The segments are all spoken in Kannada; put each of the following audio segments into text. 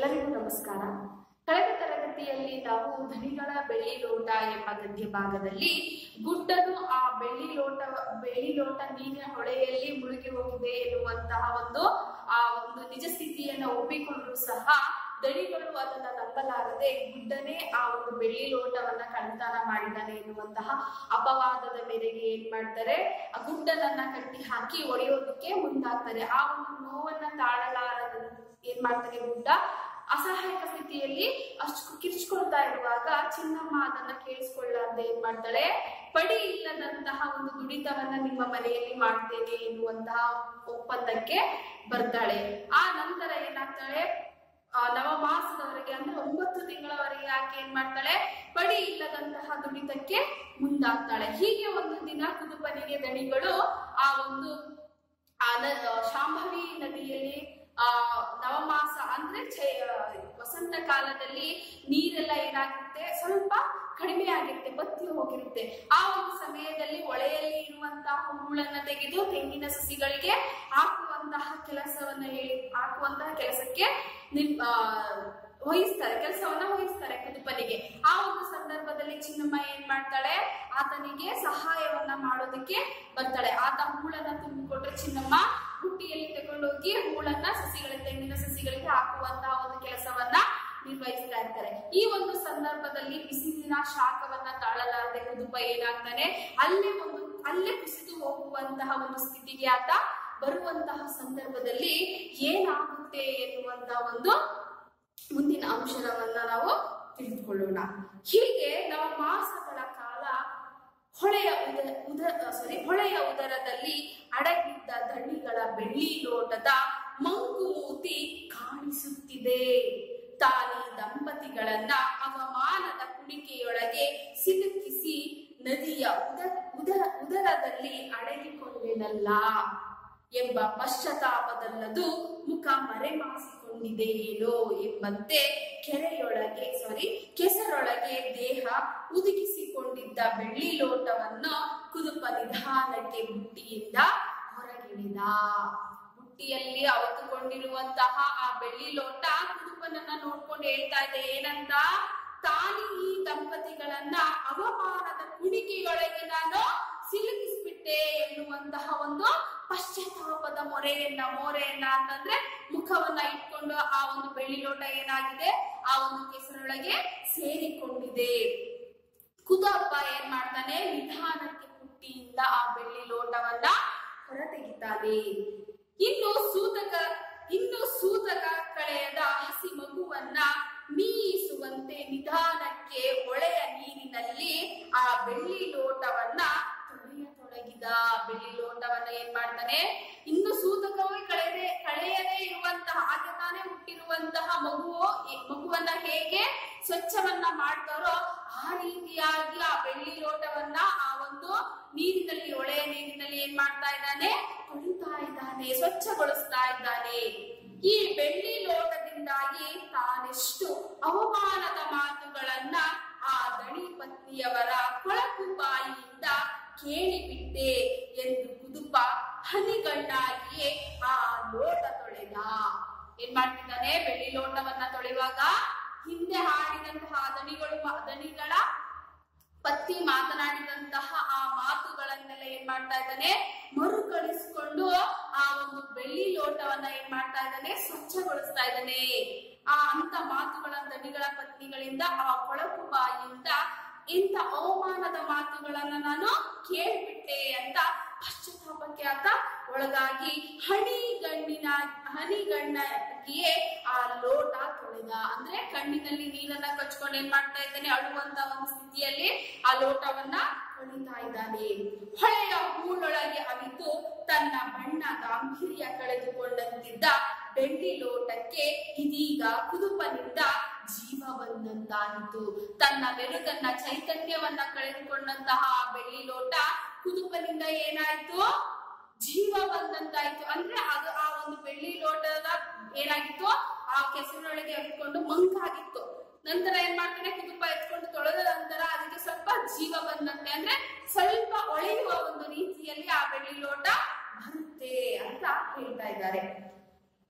ಎಲ್ಲರಿಗೂ ನಮಸ್ಕಾರ. ಕಳೆದ ತರಗತಿಯಲ್ಲಿ ನಾವು ಧನಿಗಳ ಬೆಳ್ಳಿ ಲೋಟ ಎಂಬ ಗದ್ಯ ಭಾಗದಲ್ಲಿ ಗುಡ್ಡನು ಆ ಬೆಳ್ಳಿ ಲೋಟ ನೀರಿನ ಹೊಳೆಯಲ್ಲಿ ಮುಳುಗಿ ಹೋಗಿದೆ ಎನ್ನುವಂತಹ ಒಂದು ನಿಜ ಸ್ಥಿತಿಯನ್ನು ಒಪ್ಪಿಕೊಂಡ್ರು ಸಹ ದಣಿಗಳು ಅದನ್ನ ನಂಬಲಾರದೆ ಗುಡ್ಡನೇ ಆ ಒಂದು ಬೆಳ್ಳಿ ಲೋಟವನ್ನ ಕಳ್ತನ ಮಾಡಿದ್ದಾನೆ ಎನ್ನುವಂತಹ ಅಪವಾದದ ಮೇರೆಗೆ ಏನ್ ಮಾಡ್ತಾರೆ, ಆ ಗುಡ್ಡನನ್ನ ಕಟ್ಟಿ ಹಾಕಿ ಒಡೆಯೋದಕ್ಕೆ ಮುಂದಾಗ್ತಾರೆ. ಆ ಒಂದು ನೋವನ್ನ ತಾಳಲಾರದ ಏನ್ ಮಾಡ್ತಾರೆ, ಗುಡ್ಡ ಅಸಹಾಯಕ ಸ್ಥಿತಿಯಲ್ಲಿ ಅಷ್ಟು ಕಿರ್ಚ್ಕೊಳ್ತಾ ಇರುವಾಗ ಚಿನ್ನಮ್ಮ ಅದನ್ನ ಕೇಳಿಸ್ಕೊಳ್ಳಾರ್ದೆ ಏನ್ ಮಾಡ್ತಾಳೆ, ಪಡಿ ಇಲ್ಲದಂತಹ ಒಂದು ದುಡಿತವನ್ನ ನಿಮ್ಮ ಮನೆಯಲ್ಲಿ ಮಾಡ್ತೇನೆ ಎನ್ನುವಂತಹ ಒಪ್ಪಂದಕ್ಕೆ ಬರ್ತಾಳೆ. ಆ ನಂತರ ಏನಾಗ್ತಾಳೆ, ನವಮಾಸದವರೆಗೆ ಅಂದ್ರೆ 9 ತಿಂಗಳವರೆಗೆ ಆಕೆ ಏನ್ ಮಾಡ್ತಾಳೆ, ಪಡಿ ಇಲ್ಲದಂತಹ ದುಡಿತಕ್ಕೆ ಮುಂದಾಗ್ತಾಳೆ. ಹೀಗೆ ಒಂದು ದಿನ ಕುದುಪನಿಗೆ ದಣಿಗಳು ಆ ಒಂದು ಶಾಂಭವಿ ನದಿಯಲ್ಲಿ ನವಮಾಸ ಅಂದ್ರೆ ವಸಂತ ಕಾಲದಲ್ಲಿ ನೀರೆಲ್ಲ ಏನಾಗುತ್ತೆ, ಸ್ವಲ್ಪ ಕಡಿಮೆ ಆಗಿರುತ್ತೆ, ಬತ್ತಿ ಹೋಗಿರುತ್ತೆ. ಆ ಒಂದು ಸಮಯದಲ್ಲಿ ಹೊಳೆಯಲ್ಲಿ ಇರುವಂತಹ ಹೂಳನ್ನ ತೆಗೆದು ತೆಂಗಿನ ಸಸಿಗಳಿಗೆ ಹಾಕುವಂತಹ ಕೆಲಸಕ್ಕೆ ಕೆಲಸವನ್ನ ವಹಿಸ್ತಾರೆ ಕುದುಪನಿಗೆ. ಆ ಒಂದು ಸಂದರ್ಭದಲ್ಲಿ ಚಿನ್ನಮ್ಮ ಏನ್ ಮಾಡ್ತಾಳೆ, ಆತನಿಗೆ ಸಹಾಯವನ್ನ ಮಾಡೋದಕ್ಕೆ ಬರ್ತಾಳೆ. ಆತ ಹೂಳನ್ನ ತುಂಬಿಕೊಟ್ರೆ ಚಿನ್ನಮ್ಮ ಬುಟ್ಟಿಯಲ್ಲಿ ತಗೊಂಡೋಗಿ ಹೂಳನ್ನ ತೆಂಗಿನ ಸಸಿಗಳಿಗೆ ಹಾಕುವಂತಹ ಒಂದು ಕೆಲಸವನ್ನ ನಿರ್ವಹಿಸ್ತಾ ಇರ್ತಾರೆ. ಈ ಒಂದು ಸಂದರ್ಭದಲ್ಲಿ ಬಿಸಿಲಿನ ಶಾಖವನ್ನ ತಾಳಲಾರದೆ ಕುದುಪ ಏನಾಗ್ತಾನೆ, ಅಲ್ಲೇ ಕುಸಿದು ಹೋಗುವಂತಹ ಒಂದು ಸ್ಥಿತಿಗೆ ಆತ ಬರುವಂತಹ ಸಂದರ್ಭದಲ್ಲಿ ಏನಾಗುತ್ತೆ ಎನ್ನುವಂತಹ ಒಂದು ಮುಂದಿನ ಅಂಶವನ್ನ ನಾವು ತಿಳಿದುಕೊಳ್ಳೋಣ. ಹೀಗೆ ನವಮಾಸಗಳ ಕಾಲ ಹೊಳೆಯ ಉದರದಲ್ಲಿ ಅಡಗಿದ್ದ ದಣಿಗಳ ಬೆಳ್ಳಿ ಲೋಟದ ಮಂಕುಮೂತಿ ಕಾಣಿಸುತ್ತಿದೆ. ತಾನಿ ದಂಪತಿಗಳನ್ನ ಅವಮಾನದ ಕುಣಿಕೆಯೊಳಗೆ ಸಿಲುಕಿಸಿ ನದಿಯ ಉದರದಲ್ಲಿ ಅಡಗಿಕೊಂಡೆನಲ್ಲ ಎಂಬ ಪಶ್ಚಾತ್ತಾಪದಲ್ಲದು ಮುಖ ಮರೆಮಾಸಿಕೊಂಡಿದೆಯೇನೋ ಎಂಬಂತೆ ಕೆಸರೊಳಗೆ ದೇಹ ಉದುಗಿಸಿಕೊಂಡಿದ್ದ ಬೆಳ್ಳಿ ಲೋಟವನ್ನು ಕುದುಪ ನಿಧಾನಕ್ಕೆ ಬುಟ್ಟಿಯಿಂದ ಹೊರಗಿಳಿದ. ಬುಟ್ಟಿಯಲ್ಲಿ ಅವತುಕೊಂಡಿರುವಂತಹ ಆ ಬೆಳ್ಳಿ ಲೋಟ ಕುದುಪನನ್ನ ನೋಡ್ಕೊಂಡು ಹೇಳ್ತಾ ಇದೆ, ಏನಂತ, ತಾನಿ ಈ ದಂಪತಿಗಳನ್ನ ಅವಮಾನದ ಕುಣಿಕೆಯೊಳಗೆ ನಾನು ಸಿಲುಕಿಸ್ಬಿಟ್ಟೆ ಎನ್ನುವಂತಹ ಒಂದು ಪಶ್ಚಾತ್ತಾಪದ ಮೋರೆಯನ್ನ ಅಂತಂದ್ರೆ ಮುಖವನ್ನ ಇಟ್ಕೊಂಡು ಆ ಒಂದು ಬೆಳ್ಳಿ ಲೋಟ ಏನಾಗಿದೆ, ಆ ಒಂದು ಕೆಸರೊಳಗೆ ಸೇರಿಕೊಂಡಿದೆ. ಕುದುಪ ಏನ್ ಮಾಡ್ತಾನೆ, ನಿಧಾನಕ್ಕೆ ಬುಟ್ಟಿಯಿಂದ ಆ ಬೆಳ್ಳಿ ಲೋಟವನ್ನ ಹೊರತೆಗಿತಾನೆ. ಇನ್ನು ಸೂತಕ ಕಳೆಯದ ಹಸಿ ಮಗುವನ್ನ ಮೀಸುವಂತೆ ನಿಧಾನಕ್ಕೆ ಹೊಳೆಯ ನೀರಿನಲ್ಲಿ ಆ ಬೆಳ್ಳಿ ಲೋಟವನ್ನ ತೊಳೆಯತೊಡಗಿದ. ಬೆಳ್ಳಿ ಲೋಟವನ್ನ ಏನ್ ಮಾಡ್ತಾನೆ, ಇನ್ನು ಸೂತಕವೇ ಕಳೆಯದೇ ಇರುವಂತಹ ಹಾಗೆ ತಾನೇ ಹುಟ್ಟಿರುವಂತಹ ಮಗುವನ್ನ ಹೇಗೆ ಸ್ವಚ್ಛವನ್ನ ಮಾಡ್ತಾರೋ ಆ ರೀತಿಯಾಗಿ ಆ ಬೆಳ್ಳಿ ಲೋಟವನ್ನ ಆ ಒಂದು ನೀರಿನಲ್ಲಿ, ಹೊಳೆಯ ನೀರಿನಲ್ಲಿ ಏನ್ ಮಾಡ್ತಾ ಇದ್ದಾನೆ, ತೊಳಿತಾ ಇದ್ದಾನೆ, ಸ್ವಚ್ಛಗೊಳಿಸ್ತಾ ಇದ್ದಾನೆ. ಈ ಬೆಳ್ಳಿ ಲೋಟದಿಂದಾಗಿ ತಾನೆಷ್ಟು ಅವಮಾನದ ಮಾತುಗಳನ್ನ ಆ ದಣಿ ಪತ್ನಿಯವರ ಕೊಳಕು ಬಾಯಿಯಿಂದ ಕೇಳಿಬಿಟ್ಟೆ ಎಂದು ಕುದುಪ ಹನಿಗಣ್ಣಾಗಿಯೇ ಆ ಲೋಟ ತೊಳೆದ. ಏನ್ ಮಾಡ್ತಿದ್ದಾನೆ, ಬೆಳ್ಳಿ ಲೋಟವನ್ನ ತೊಳೆಯುವಾಗ ಹಿಂದೆ ಹಾಡಿದಂತಹ ದಣಿಗಳ ಪತ್ನಿ ಮಾತನಾಡಿದಂತಹ ಆ ಮಾತುಗಳನ್ನೆಲ್ಲ ಏನ್ ಮಾಡ್ತಾ ಇದ್ದಾನೆ, ಮರುಕಳಿಸಿಕೊಂಡು ಆ ಒಂದು ಬೆಳ್ಳಿ ಲೋಟವನ್ನ ಏನ್ ಮಾಡ್ತಾ ಇದ್ದಾನೆ, ಸ್ವಚ್ಛಗೊಳಿಸ್ತಾ ಇದ್ದಾನೆ. ಅಂತ ಮಾತುಗಳ ದಣಿಗಳ ಪತ್ನಿಗಳಿಂದ, ಆ ಕೊಳಕು ಬಾಯಿಯಿಂದ ಇಂಥ ಅವಮಾನದ ಮಾತುಗಳನ್ನ ನಾನು ಕೇಳ್ಬಿಟ್ಟೆ ಅಂತ ಪಶ್ಚಾತ್ತಾಪಕ್ಕೆ ಆತ ಒಳಗಾಗಿ ಹನಿಗಣ್ಣಾಗಿಯೇ ಆ ಲೋಟ ತೊಳೆದ. ಅಂದ್ರೆ ಕಣ್ಣಿನಲ್ಲಿ ನೀರನ್ನ ಕಚ್ಕೊಂಡು ಏನ್ ಮಾಡ್ತಾ ಇದ್ದಾನೆ, ಅಳುವಂತ ಒಂದು ಸ್ಥಿತಿಯಲ್ಲಿ ಆ ಲೋಟವನ್ನ ತೊಳಿತಾ ಇದ್ದಾನೆ. ಹೊಳೆಯ ಹೂಳೊಳಗೆ ಅವಿತು ತನ್ನ ಬಣ್ಣ ಗಾಂಭೀರ್ಯ ಕಳೆದುಕೊಂಡಂತಿದ್ದ ಬೆಳ್ಳಿ ಲೋಟಕ್ಕೆ ಇದೀಗ ಕುದುಪನಿಂದ ಜೀವ ಬಂದಂತಾಯಿತು. ತನ್ನ ಬೆಳಗನ್ನ ಚೈತನ್ಯವನ್ನ ಕಳೆದುಕೊಂಡಂತಹ ಆ ಬೆಳ್ಳಿ ಲೋಟ ಕುದುಪನಿಂದ ಏನಾಯ್ತು, ಜೀವ ಬಂದಂತಾಯ್ತು. ಅಂದ್ರೆ ಅದು ಆ ಒಂದು ಬೆಳ್ಳಿ ಲೋಟದ ಏನಾಗಿತ್ತು, ಆ ಕೆಸರಿನೊಳಗೆ ಎತ್ಕೊಂಡು ಮಂಕಾಗಿತ್ತು. ನಂತರ ಏನ್ ಮಾಡ್ತಾನೆ, ಕುದುಪ ಎತ್ಕೊಂಡು ತೊಳೆದ ನಂತರ ಅದಕ್ಕೆ ಸ್ವಲ್ಪ ಜೀವ ಬಂದಂತೆ, ಅಂದ್ರೆ ಸ್ವಲ್ಪ ಒಳೆಯುವ ಒಂದು ರೀತಿಯಲ್ಲಿ ಆ ಬೆಳ್ಳಿ ಲೋಟ ಬರುತ್ತೆ ಅಂತ ಹೇಳ್ತಾ ಇದ್ದಾರೆ.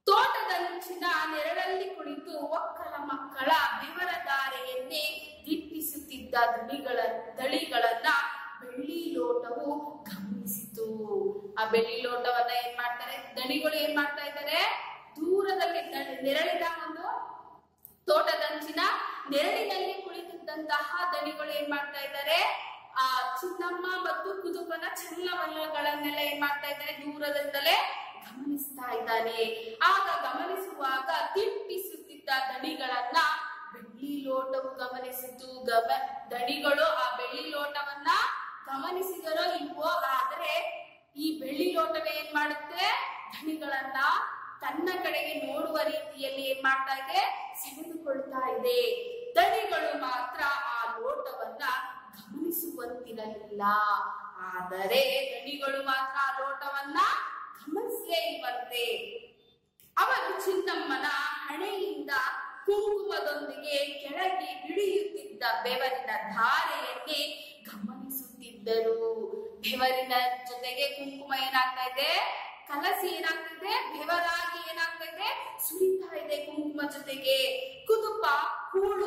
ತೋಟದಂಚಿನ ನೆರಳಲ್ಲಿ ಕುಳಿತು ಒಕ್ಕಲ ಮಕ್ಕಳ ಬೆವರ ಧಾರೆಯನ್ನೇ ದಿಟ್ಟಿಸುತ್ತಿದ್ದ ದಳಿಗಳನ್ನ ಬೆಳ್ಳಿ ಲೋಟವು ಗಮನಿಸಿತು. ಆ ಬೆಳ್ಳಿ ಲೋಟವನ್ನ ಏನ್ ಮಾಡ್ತಾರೆ ದಣಿಗಳು, ಏನ್ ಮಾಡ್ತಾ ಇದ್ದಾರೆ, ದೂರದಲ್ಲಿ ನೆರಳಿನ ಒಂದು ತೋಟದಂಚಿನ ನೆರಳಿನಲ್ಲಿ ಕುಳಿತಿದ್ದಂತಹ ದಣಿಗಳು ಏನ್ ಮಾಡ್ತಾ ಇದ್ದಾರೆ, ಆ ಚಿನ್ನಮ್ಮ ಮತ್ತು ಕುದುಪನ ಚಲನವಲನಗಳನ್ನೆಲ್ಲ ಏನ್ ಮಾಡ್ತಾ ಇದ್ದಾರೆ, ದೂರದಿಂದಲೇ ಗಮನಿಸ್ತಾ ಇದ್ದಾನೆ. ಆಗ ಗಮನಿಸುವಾಗ ದಿಟ್ಟಿಸುತ್ತಿದ್ದ ದಣಿಗಳನ್ನ ಬೆಳ್ಳಿ ಲೋಟವು ಗಮನಿಸಿತು. ದಣಿಗಳು ಆ ಬೆಳ್ಳಿ ಲೋಟವನ್ನ ಗಮನಿಸಿದರೋ ಇಲ್ವೋ, ಆದ್ರೆ ಈ ಬೆಳ್ಳಿ ಲೋಟವೇ ಏನ್ ಮಾಡುತ್ತೆ, ದಣಿಗಳನ್ನ ತನ್ನ ಕಡೆಗೆ ನೋಡುವ ರೀತಿಯಲ್ಲಿ ಏನ್ ಮಾಡ್ತಾ ಇದೆ, ಸೆಳೆದುಕೊಳ್ತಾ ಇದೆ. ದಣಿಗಳು ಮಾತ್ರ ಆ ಲೋಟವನ್ನ ಗಮನಿಸುವಂತಿರಲಿಲ್ಲ. ಆದರೆ ದಣಿಗಳು ಮಾತ್ರ ಆ ಲೋಟವನ್ನ ಗಮನಿಸಲೇ ಇರುವಂತೆ. ಅವರು ಚಿನ್ನಮ್ಮನ ಹಣೆಯಿಂದ ಕುಂಕುಮದೊಂದಿಗೆ ಕೆಳಗೆ ಇಳಿಯುತ್ತಿದ್ದ ಬೆವರಿನ ಧಾರೆಯನ್ನೇ ಗಮನಿಸುತ್ತಿದ್ದರು. ಬೆವರಿನ ಜೊತೆಗೆ ಕುಂಕುಮ ಏನಾಗ್ತಾ ಇದೆ, ಕಲಸಿ ಏನಾಗ್ತಿದೆ, ಬೆವರಾಗಿ ಏನಾಗ್ತಾ ಇದೆ, ಸುರಿತಾ ಇದೆ ಕುಂಕುಮ ಜೊತೆಗೆ. ಕುದುಪ ಹೂಳು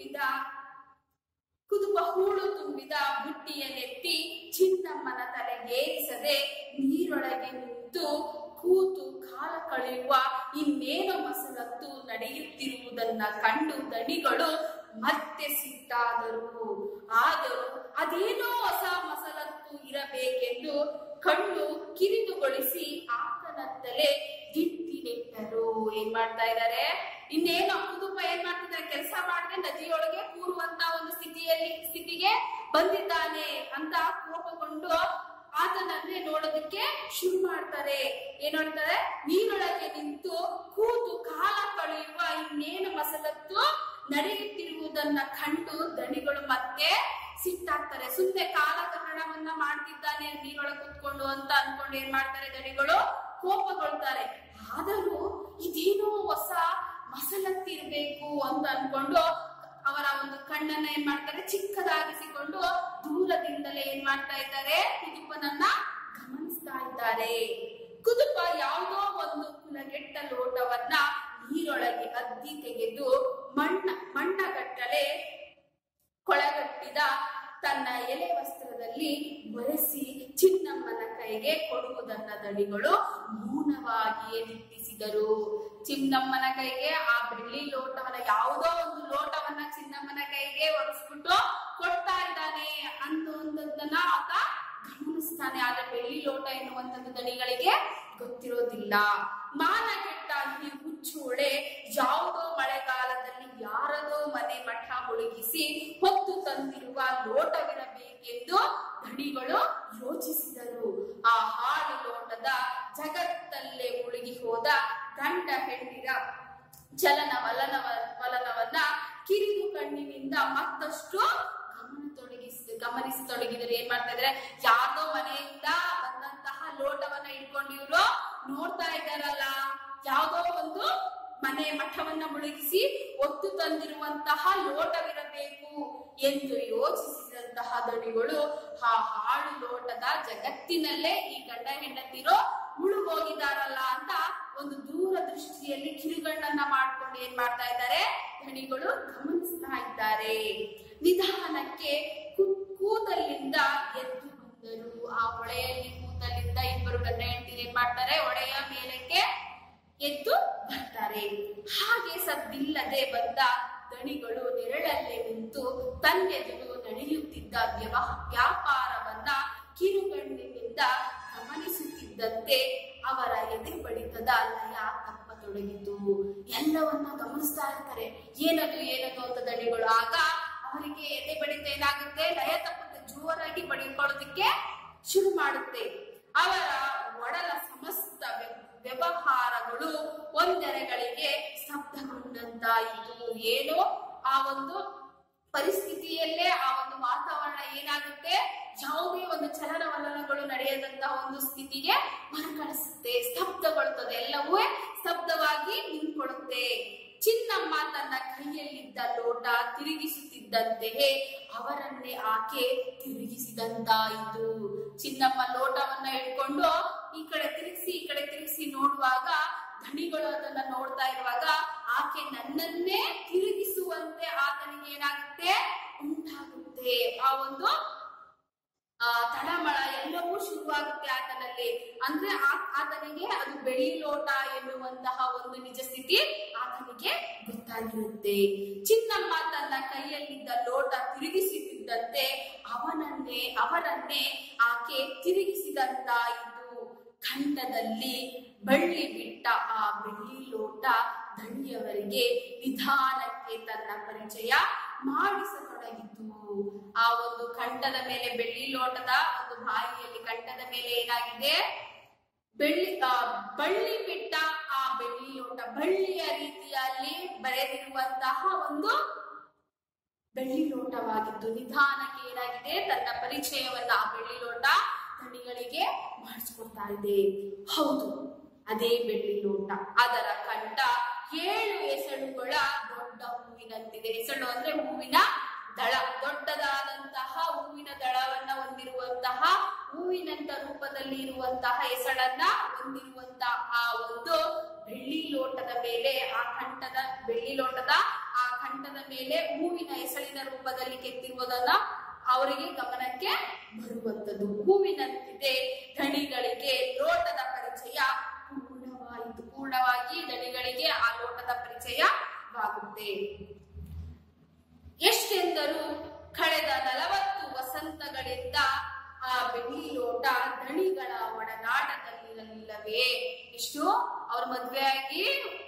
ತುಂಬಿದ ಬುಟ್ಟಿಯನ್ನೆತ್ತಿ ಚಿನ್ನಮ್ಮನ ತಲೆಗೇರಿಸದೆ ನೀರೊಳಗೆ ನಿಂತು ಕೂತು ಕಾಲ ಕಳೆಯುವ ಇನ್ನೇನೋ ಮಸಲತ್ತು ನಡೆಯುತ್ತಿರುವುದನ್ನ ಕಂಡು ದಣಿಗಳು ಮತ್ತೆ ಸಿಟ್ಟಾದರು. ಆದರೂ ಅದೇನೋ ಹೊಸ ಮಸಲತ್ತು ಇರಬೇಕೆಂದು ಕಣ್ಣು ಕಿರಿದುಗೊಳಿಸಿ ಆತನತ್ತಲೇ ದಿಟ್ಟಿ ನೆಟ್ಟರು. ಏನ್ ಮಾಡ್ತಾ ಇದ್ದಾರೆ, ಇನ್ನೇನೋ ಕುದುಪ ಏನ್ ಮಾಡ್ತಿದ್ದಾರೆ, ಕೆಲಸ ಮಾಡದೆ ನದಿಯೊಳಗೆ ಕೂರುವಂತ ಒಂದು ಸ್ಥಿತಿಗೆ ಬಂದಿದ್ದಾನೆ ಅಂತ ಕೋಪಗೊಂಡು ಆತನನ್ನೇ ನೋಡೋದಕ್ಕೆ ಶುರು ಮಾಡ್ತಾರೆ. ಏನ್ ಮಾಡ್ತಾರೆ, ನೀರೊಳಗೆ ನಿಂತು ಕೂತು ಕಾಲ ಕಳೆಯುವ ಇನ್ನೇನು ಮಸಲತ್ತು ನಡೆಯುತ್ತಿರುವುದನ್ನ ಕಂಡು ದಣಿಗಳು ಮತ್ತೆ ಸಿಟ್ಟಾಗ್ತಾರೆ. ಸುಮ್ಮನೆ ಕಾಲಕರಣವನ್ನ ಮಾಡ್ತಿದ್ದಾನೆ ನೀರೊಳಗೆ ಕೂತ್ಕೊಂಡು ಅಂತ ಅನ್ಕೊಂಡು ಏನ್ ಮಾಡ್ತಾರೆ, ದಣಿಗಳು ಕೋಪಗೊಳ್ತಾರೆ. ಆದರೂ ಇದೇನೋ ಹೊಸ ಮಸಲತ್ತಿರ್ಬೇಕು ಅಂತ ಅನ್ಕೊಂಡು ಅವರ ಒಂದು ಕಣ್ಣನ್ನ ಏನ್ ಮಾಡ್ತಾರೆ, ಚಿಕ್ಕದಾಗಿಸಿಕೊಂಡು ದೂರದಿಂದಲೇ ಏನ್ ಮಾಡ್ತಾ ಇದ್ದಾರೆ, ಕುದುಪನನ್ನ ಗಮನಿಸ್ತಾ ಇದ್ದಾರೆ. ಕುದುಪ ಯಾವುದೋ ಒಂದು ಕುಲಗೆಟ್ಟ ಲೋಟವನ್ನ ನೀರೊಳಗೆ ಅದ್ದಿ ತೆಗೆದು ಮಣ್ಣಗಟ್ಟಲೆ ಕೊಳಗಟ್ಟಿದ ತನ್ನ ಎಲೆ ವಸ್ತ್ರದಲ್ಲಿ ಒರೆಸಿ ಚಿನ್ನಮ್ಮನ ಕೈಗೆ ಕೊಡುವುದನ್ನ ದಣಿಗಳು ಮೌನವಾಗಿಯೇ ನಿಟ್ಟಿಸಿದರು. ಚಿನ್ನಮ್ಮನ ಕೈಗೆ ಆ ಬೆಳ್ಳಿ ಲೋಟವನ್ನ, ಯಾವುದೋ ಒಂದು ಲೋಟವನ್ನ ಚಿನ್ನಮ್ಮನ ಕೈಗೆ ಒರೆಸ್ಬಿಟ್ಟು ಕೊಡ್ತಾ ಇದ್ದಾನೆ ಅನ್ನುವಂಥದ್ದನ್ನ ಆತ ಗಮನಿಸ್ತಾನೆ. ಆದ್ರೆ ಬೆಳ್ಳಿ ಲೋಟ ಎನ್ನುವಂಥದ್ದು ದಣಿಗಳಿಗೆ ಗೊತ್ತಿರೋದಿಲ್ಲ. ಮಾನಗೆಟ್ಟ ಈ ಹುಚ್ಚೋಳೆ ಯಾವುದೋ ಮಳೆಗಾಲದಲ್ಲಿ ಯಾರದೋ ಮನೆ ಮಠ ಮುಳುಗಿಸಿ ಹೊತ್ತು ತಂದಿರುವ ಲೋಟವಿರಬೇಕೆಂದು ದಣಿಗಳು ಯೋಚಿಸಿದರು. ಆ ಹಾಳು ಲೋಟದ ಜಗತ್ತಲ್ಲೇ ಮುಳುಗಿ ಹೋದ ಗಂಡ ಹೆಣ್ಣಿನ ಚಲನವಲನವನ್ನ ಕಿರಿದು ಕಣ್ಣಿನಿಂದ ಮತ್ತಷ್ಟು ಗಮನಿಸತೊಡಗಿದರು. ಏನ್ ಮಾಡ್ತಾ ಇದ್ರೆ, ಯಾರ್ದೋ ಮನೆಯಿಂದ ಬಂದಂತಹ ಲೋಟವನ್ನ ಇಟ್ಕೊಂಡು ಇವರು ನೋಡ್ತಾ ಇದ್ದಾರಲ್ಲ, ಯಾವ್ದೋ ಒಂದು ಮನೆ ಮಠವನ್ನ ಮುಳುಗಿಸಿ ಒತ್ತು ತಂದಿರುವಂತಹ ಲೋಟವಿರಬೇಕು ಎಂದು ಯೋಚಿಸಿದಂತಹ ದಣಿಗಳು ಆ ಹಾಳು ಲೋಟದ ಜಗತ್ತಿನಲ್ಲೇ ಈ ಗಂಡ ಹೆಂಡತಿರೋ ಮುಳುಗೋಗಿದಾರಲ್ಲ ಅಂತ ಒಂದು ದೂರದೃಷ್ಟಿಯಲ್ಲಿ ಕಿರುಗಣ್ಣನ್ನ ಮಾಡ್ಕೊಂಡು ಏನ್ ಮಾಡ್ತಾ ಇದ್ದಾರೆ, ದಣಿಗಳು ಗಮನಿಸ್ತಾ ಇದ್ದಾರೆ. ನಿಧಾನಕ್ಕೆ ಕೂದಲಿಂದ ಎದ್ದು ಬಂದರು. ಆ ಹೊಳೆಯಲ್ಲಿ ಕೂದಲಿಂದ ಇಬ್ಬರು ಗಂಡ ಹೆಂಡತಿ ಏನ್ ಮಾಡ್ತಾರೆ, ಹೊಳೆಯ ಮೇಲಕ್ಕೆ ಎದ್ದು ಬರ್ತಾರೆ. ಹಾಗೆ ಸದ್ದಿಲ್ಲದೆ ಬಂದ ದಣಿಗಳು ನೆರಳಲ್ಲೇ ನಿಂತು ತನ್ನೆದುರು ನಡೆಯುತ್ತಿದ್ದ ವ್ಯಾಪಾರವನ್ನ ಕಿರುಗಣ್ಣಿನಿಂದ ಗಮನಿಸುತ್ತಿದ್ದಂತೆ ಅವರ ಎದೆ ಬಡಿತದ ಲಯ ತಪ್ಪತೊಡಗಿತು. ಎಲ್ಲವನ್ನ ಗಮನಿಸ್ತಾ ಇರ್ತಾರೆ, ಏನದು ಅಂತ ದಣಿಗಳು. ಆಗ ಅವರಿಗೆ ಎದೆ ಬಡಿತ ಏನಾಗುತ್ತೆ, ಲಯ ತಪ್ಪುತ್ತೆ, ಜೋರಾಗಿ ಬಡಿಕೊಳ್ಳೋದಕ್ಕೆ ಶುರು ಮಾಡುತ್ತೆ. ಅವರ ಒಡಲ ಸಮಸ್ತ ವ್ಯವಹಾರಗಳು ಒಂದೆರೆಗಳಿಗೆ ಸ್ತಬ್ಧಗೊಂಡಂತಾಯಿತು. ಏನೋ ಆ ಒಂದು ಪರಿಸ್ಥಿತಿಯಲ್ಲೇ ಆ ಒಂದು ವಾತಾವರಣ ಏನಾಗುತ್ತೆ, ಯಾವುದೇ ಒಂದು ಚಲನವಲನಗಳು ನಡೆಯದಂತಹ ಒಂದು ಸ್ಥಿತಿಗೆ ಮರುಕಳಿಸುತ್ತೆ, ಸ್ತಬ್ಧಗೊಳ್ಳುತ್ತದೆ, ಎಲ್ಲವೂ ಸ್ತಬ್ಧವಾಗಿ ನಿಂತ್ಕೊಳ್ಳುತ್ತೆ. ಚಿನ್ನಮ್ಮ ತನ್ನ ಕೈಯಲ್ಲಿದ್ದ ಲೋಟ ತಿರುಗಿಸುತ್ತಿದ್ದಂತೆಯೇ ಅವರನ್ನೇ ಆಕೆ ತಿರುಗಿಸಿದಂತಾಯಿತು. ಚಿನ್ನಮ್ಮ ಲೋಟವನ್ನ ಇಟ್ಕೊಂಡು ಈ ಕಡೆ ತಿರುಗಿಸಿ ನೋಡುವಾಗ ಧಣಿಗಳು ಅದನ್ನ ನೋಡ್ತಾ ಇರುವಾಗ ಆಕೆ ನನ್ನನ್ನೇ ತಿರುಗಿಸುವಂತೆ ಆತನಿಗೆ ಏನಾಗುತ್ತೆ ಉಂಟಾಗುತ್ತೆ. ಆ ಒಂದು ತಳಮಳ ಎಲ್ಲವೂ ಶುರುವಾಗುತ್ತೆ ಆತನಲ್ಲಿ. ಅಂದ್ರೆ ಆತನಿಗೆ ಅದು ಬೆಳ್ಳಿ ಲೋಟ ಎನ್ನುವಂತಹ ಒಂದು ನಿಜ ಸ್ಥಿತಿ ಆತನಿಗೆ ಗೊತ್ತಾಗಿರುತ್ತೆ. ಚಿನ್ನಮ್ಮ ತನ್ನ ಕೈಯಲ್ಲಿದ್ದ ಲೋಟ ತಿರುಗಿಸುತ್ತಿದ್ದಂತೆ ಅವರನ್ನೇ ಆಕೆ ತಿರುಗಿಸಿದಂತಾಯಿತು. ಕಂಠದಲ್ಲಿ ಬಳ್ಳಿ ಬಿಟ್ಟ ಆ ಬೆಳ್ಳಿ ಲೋಟ ಧಣಿಯವರಿಗೆ ನಿಧಾನಕ್ಕೆ ತನ್ನ ಪರಿಚಯ ಮಾಡಿಸತೊಡಗಿತು. ಆ ಒಂದು ಕಂಠದ ಮೇಲೆ ಬೆಳ್ಳಿ ಲೋಟದ ಒಂದು ಬಾಯಿಯಲ್ಲಿ ಕಂಠದ ಮೇಲೆ ಏನಾಗಿದೆ ಬಳ್ಳಿ ಬಿಟ್ಟ ಆ ಬೆಳ್ಳಿ ಲೋಟ, ಬಳ್ಳಿಯ ರೀತಿಯಲ್ಲಿ ಬರೆದಿರುವಂತಹ ಒಂದು ಬೆಳ್ಳಿ ಲೋಟವಾಗಿದ್ದು ನಿಧಾನಕ್ಕೆ ಏನಾಗಿದೆ ತನ್ನ ಪರಿಚಯವನ್ನ ಆ ಬೆಳ್ಳಿ ಲೋಟ ಧಣಿಗಳಿಗೆ ಮಾಡಿಸ್ಕೊಡ್ತಾ ಇದೆ. ಹೌದು, ಅದೇ ಬೆಳ್ಳಿ ಲೋಟ. ಅದರ ಕಂಠ 7 ಎಸಳುಗಳ ದೊಡ್ಡ ಹೂವಿನಂತಿದೆ. ಎಸಳು ಅಂದ್ರೆ ಹೂವಿನ ದಳ, ದೊಡ್ಡದಾದಂತಹ ಹೂವಿನ ದಳವನ್ನ ಹೊಂದಿರುವಂತಹ, ಹೂವಿನಂತ ರೂಪದಲ್ಲಿ ಇರುವಂತಹ ಎಸಳನ್ನ ಹೊಂದಿರುವಂತಹ ಆ ಒಂದು ಬೆಳ್ಳಿ ಲೋಟದ ಮೇಲೆ ಆ ಕಂಠದ ಮೇಲೆ ಹೂವಿನ ಎಸಳಿನ ರೂಪದಲ್ಲಿ ಕೆತ್ತಿರುವುದನ್ನ ಅವರಿಗೆ ಗಮನಕ್ಕೆ ಬರುವಂತದ್ದು. ಹೂವಿನಂತಿದೆ ಧಣಿಗಳಿಗೆ ಲೋಟದ ಪರಿಚಯ ಪೂರ್ಣವಾಗಿ ಧಣಿಗಳಿಗೆ ಆ ಲೋಟದ ಪರಿಚಯವಾಗುತ್ತೆ. ಎಷ್ಟೆಂದರೂ ಕಳೆದ 40 ವಸಂತಗಳಿಂದ ಆ ಬೆಳ್ಳಿ ಲೋಟ ಧಣಿಗಳ ಒಡನಾಟದಲ್ಲಿರಲಿಲ್ಲವೇ? ಎಷ್ಟು ಅವ್ರ ಮದುವೆಯಾಗಿ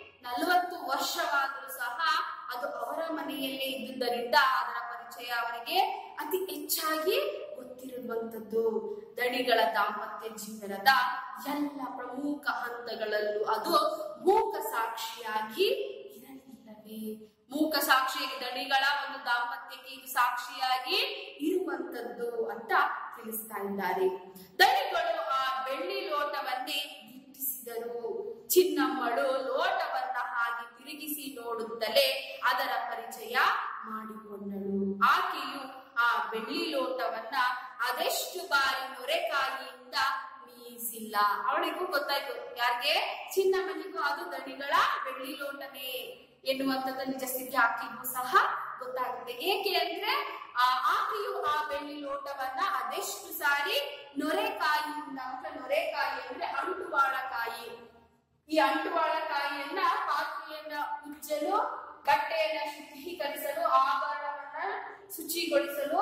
40 ವರ್ಷವಾದರೂ ಸಹ ಅದು ಅವರ ಮನೆಯಲ್ಲೇ ಇದ್ದುದರಿಂದ ಅದರ ಪರಿಚಯ ಅವರಿಗೆ ಅತಿ ಹೆಚ್ಚಾಗಿ ಗೊತ್ತಿರುವಂತದ್ದು. ದಣಿಗಳ ದಾಂಪತ್ಯ ಜೀವನದ ಎಲ್ಲ ಪ್ರಮುಖ ಹಂತಗಳಲ್ಲೂ ಅದು ಮೂಕ ಸಾಕ್ಷಿಯಾಗಿ ಇರಲಿಲ್ಲವೇ? ಮೂಕ ಸಾಕ್ಷಿಯಾಗಿ ದಣಿಗಳ ಒಂದು ದಾಂಪತ್ಯಕ್ಕೆ ಇದು ಸಾಕ್ಷಿಯಾಗಿ ಇರುವಂತದ್ದು ಅಂತ ತಿಳಿಸ್ತಾ ಇದ್ದಾರೆ. ದಣಿಗಳು ಆ ಬೆಳ್ಳಿ ಲೋಟವನ್ನೇ ದಿಟ್ಟಿಸಿದರು. ಚಿನ್ನಮ್ಮಳು ಲೋಟವನ್ನ ಹಾಗೆ ತಿರುಗಿಸಿ ನೋಡುತ್ತಲೇ ಅದರ ಪರಿಚಯ ಮಾಡಿಕೊಂಡಳು. ಆಕೆಯು ಆ ಬೆಳ್ಳಿ ಲೋಟವನ್ನ ಅದೆಷ್ಟು ಬಾರಿ ನೊರೆಕಾಯಿಯಿಂದ ಮೀಸಿಲ್ಲ. ಅವಳಿಗೂ ಗೊತ್ತಾಯ್ತು, ಯಾರಿಗೆ? ಚಿನ್ನಮ್ಮನಿಗೂ ಅದು ದಣಿಗಳ ಬೆಳ್ಳಿ ಲೋಟನೇ ಎನ್ನುವಂಥದ್ದು ನಿಜ ಸ್ಥಿತಿ ಆಕೆಗೂ ಸಹ ಗೊತ್ತಾಗುತ್ತೆ. ಏಕೆ ಅಂದ್ರೆ ಆಕೆಯು ಆ ಬೆಳ್ಳಿ ಲೋಟವನ್ನ ಅದೆಷ್ಟು ಸಾರಿ ನೊರೆಕಾಯಿಯಿಂದ, ನೊರೆಕಾಯಿ ಅಂದ್ರೆ ಅಂಟುವಾಳಕಾಯಿ, ಈ ಅಂಟುವಾಳಕಾಯಿಯನ್ನ ಪಾತ್ರೆಯನ್ನ ಉಜ್ಜಲು, ಬಟ್ಟೆಯನ್ನ ಶುದ್ಧೀಕರಿಸಲು, ಆಭರಣವನ್ನ ಶುಚಿಗೊಳಿಸಲು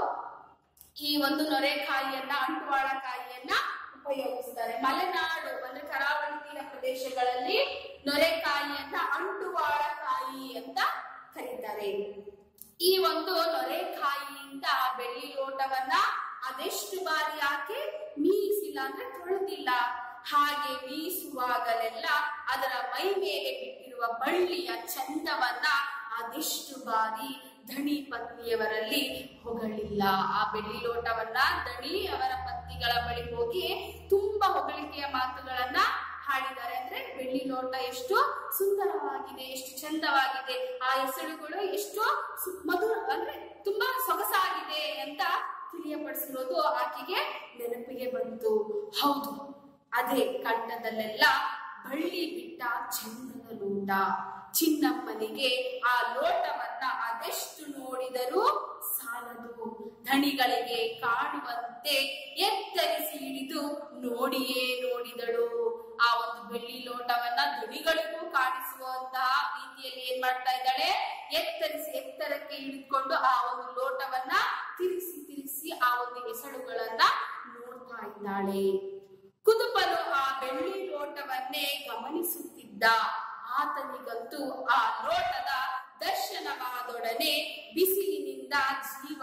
ಈ ಒಂದು ನೊರೆಕಾಯಿಯನ್ನ, ಅಂಟುವಾಳಕಾಯಿಯನ್ನ ಉಪಯೋಗಿಸ್ತಾರೆ. ಮಲೆನಾಡು ಅಂದ್ರೆ ಕರಾವಳಿ ತೀರ ಪ್ರದೇಶಗಳಲ್ಲಿ ನೊರೆಕಾಯಿಯನ್ನ ಅಂಟುವಾಳಕಾಯಿ ಅಂತ ಕರೀತಾರೆ. ಈ ಒಂದು ನೊರೆಕಾಯಿಯಿಂದ ಬೆಳ್ಳಿ ಲೋಟವನ್ನ ಅದೆಷ್ಟು ಬಾರಿ ಆಕೆ ಮೀಸಿಲ್ಲ ಅಂದ್ರೆ ತೊಳೆದಿಲ್ಲ. ಹಾಗೆ ಮೀಸುವಾಗಲೆಲ್ಲ ಅದರ ಮೈ ಮೇಲೆ ಬಿಟ್ಟಿರುವ ಬಳ್ಳಿಯ ಚಂದವನ್ನ ಅದೆಷ್ಟು ಬಾರಿ ಧಣಿ ಪತ್ನಿಯವರಲ್ಲಿ ಹೊಗಳಿಲ್ಲ. ಆ ಬೆಳ್ಳಿ ಲೋಟವನ್ನ ಧಣಿ ಅವರ ಪತ್ನಿಗಳ ಬಳಿ ಹೋಗಿ ತುಂಬಾ ಹೊಗಳಿಕೆಯ ಮಾತುಗಳನ್ನ ಹಾಡಿದ್ದಾರೆ. ಅಂದ್ರೆ ಬೆಳ್ಳಿ ಲೋಟ ಎಷ್ಟು ಸುಂದರವಾಗಿದೆ, ಎಷ್ಟು ಚಂದವಾಗಿದೆ, ಆ ಎಸಳುಗಳು ಎಷ್ಟು ಮಧುರ ಅಂದ್ರೆ ತುಂಬಾ ಸೊಗಸಾಗಿದೆ ಅಂತ ತಿಳಿಯಪಡಿಸಿರೋದು ಆಕೆಗೆ ನೆನಪಿಗೆ ಬಂತು. ಹೌದು, ಅದೇ ಕಂಠದಲ್ಲೆಲ್ಲ ಬಳ್ಳಿ ಬಿಟ್ಟ ಚಂದದ ಲೋಟ. ಚಿನ್ನಮ್ಮನಿಗೆ ಆ ಲೋಟವನ್ನ ಅದೆಷ್ಟು ನೋಡಿದರೂ ಸಾಲದು. ಧಣಿಗಳಿಗೆ ಕಾಣುವಂತೆ ಎತ್ತರಿಸಿ ಹಿಡಿದು ನೋಡಿಯೇ ನೋಡಿದಳು. ಆ ಒಂದು ಬೆಳ್ಳಿ ಲೋಟವನ್ನ ಧಣಿಗಳಿಗೂ ಕಾಣಿಸುವಂತಹ ರೀತಿಯಲ್ಲಿ ಏನ್ ಮಾಡ್ತಾ ಇದ್ದಾಳೆ? ಎತ್ತರಕ್ಕೆ ಹಿಡಿದುಕೊಂಡು ಆ ಒಂದು ಲೋಟವನ್ನ ತಿರುಗಿಸಿ ಆ ಒಂದು ಎಸಳುಗಳನ್ನ ನೋಡ್ತಾ ಇದ್ದಾಳೆ. ಕುದುಪನು ಆ ಬೆಳ್ಳಿ ಲೋಟವನ್ನೇ ಗಮನಿಸುತ್ತಿದ್ದ. ಆತನಿಗಂತೂ ಆ ಲೋಟದ ದರ್ಶನವಾದೊಡನೆ ಬಿಸಿಲಿನಿಂದ ಜೀವ